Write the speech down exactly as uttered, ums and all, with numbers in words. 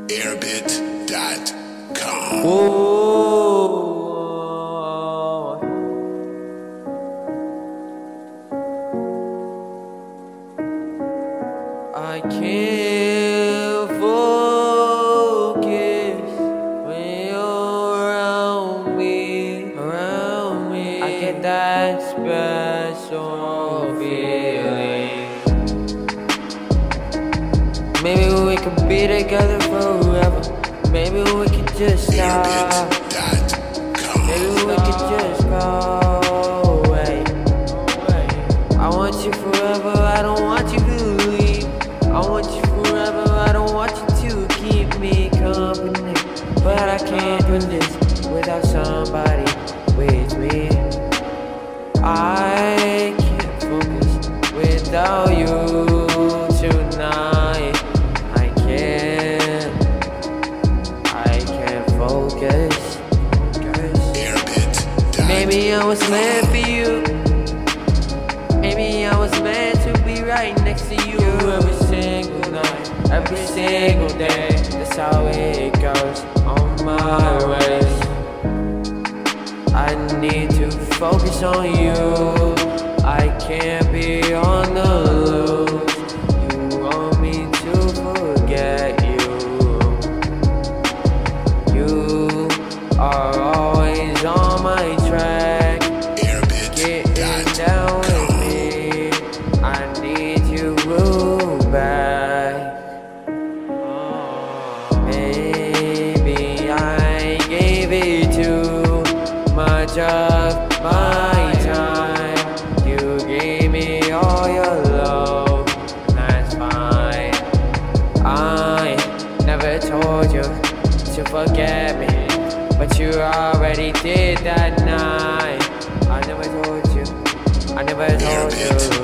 airbit dot com. Whoa. I can't focus when you're around me, around me. I get that special feeling. Maybe we could be together forever. Maybe we could just stop. Maybe we could just go away. I want you forever, I don't want you to leave. I want you forever, I don't want you to keep me company. But I can't do this without somebody with me. I can't focus without you tonight. I can't, I can't focus. Maybe I was meant for you. Maybe I was meant to be right next to you every single night, every single day. That's how it goes on my race. I need to focus on you. I can't be on the loose. You want me to forget you. You are always on my track, getting down with me. I need you back. Maybe I gave it too much of my time. You gave me all your love, and that's fine. I never told you to forget me, but you already did that night. I never told you, I never told you.